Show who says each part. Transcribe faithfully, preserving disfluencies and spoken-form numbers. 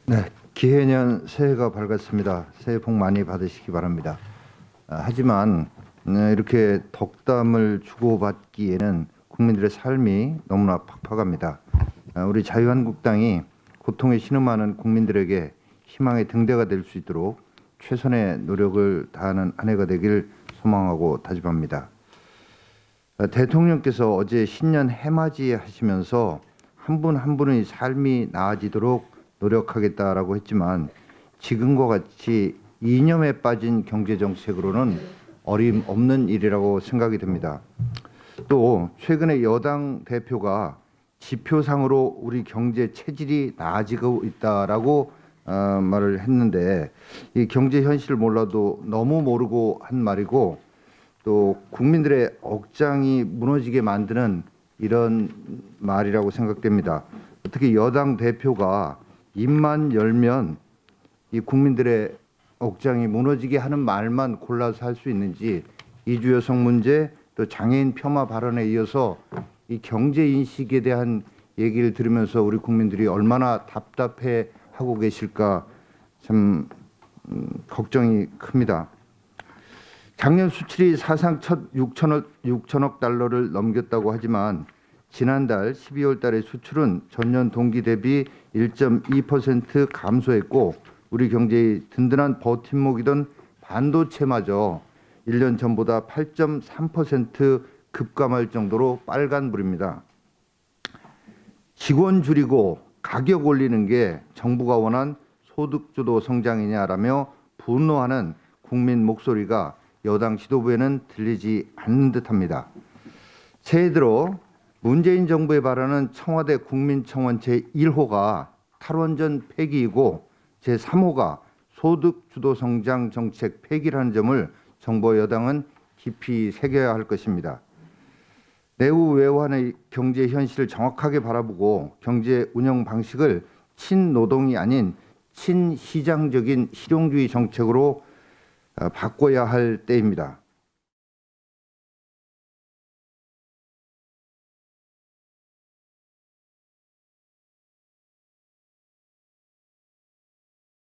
Speaker 1: 네, 기해년 새해가 밝았습니다. 새해 복 많이 받으시기 바랍니다. 아, 하지만 네, 이렇게 덕담을 주고받기에는 국민들의 삶이 너무나 팍팍합니다. 아, 우리 자유한국당이 고통에 신음하는 국민들에게 희망의 등대가 될 수 있도록 최선의 노력을 다하는 한 해가 되길 소망하고 다짐합니다. 아, 대통령께서 어제 신년 해맞이 하시면서 한 분 한 분의 삶이 나아지도록 노력하겠다라고 했지만 지금과 같이 이념에 빠진 경제 정책으로는 어림없는 일이라고 생각이 듭니다. 또 최근에 여당 대표가 지표상으로 우리 경제 체질이 나아지고 있다라고 어, 말을 했는데 이 경제 현실을 몰라도 너무 모르고 한 말이고 또 국민들의 억장이 무너지게 만드는 이런 말이라고 생각됩니다. 어떻게 여당 대표가 입만 열면 이 국민들의 억장이 무너지게 하는 말만 골라서 할 수 있는지, 이주 여성 문제 또 장애인 폄하 발언에 이어서 이 경제 인식에 대한 얘기를 들으면서 우리 국민들이 얼마나 답답해 하고 계실까 참 음, 걱정이 큽니다. 작년 수출이 사상 첫 육천억, 육천억 달러를 넘겼다고 하지만 지난달 십이월 달의 수출은 전년 동기 대비 일 점 이 퍼센트 감소했고 우리 경제의 든든한 버팀목이던 반도체마저 일 년 전보다 팔 점 삼 퍼센트 급감할 정도로 빨간불입니다. 직원 줄이고 가격 올리는 게 정부가 원한 소득주도 성장이냐라며 분노하는 국민 목소리가 여당 지도부에는 들리지 않는 듯합니다. 새해 들어 문재인 정부의 발언은 청와대 국민청원 제일 호가 탈원전 폐기이고 제삼 호가 소득주도 성장 정책 폐기라는 점을 정부 여당은 깊이 새겨야 할 것입니다. 내후 외환의 경제 현실을 정확하게 바라보고 경제 운영 방식을 친노동이 아닌 친시장적인 실용주의 정책으로 바꿔야 할 때입니다.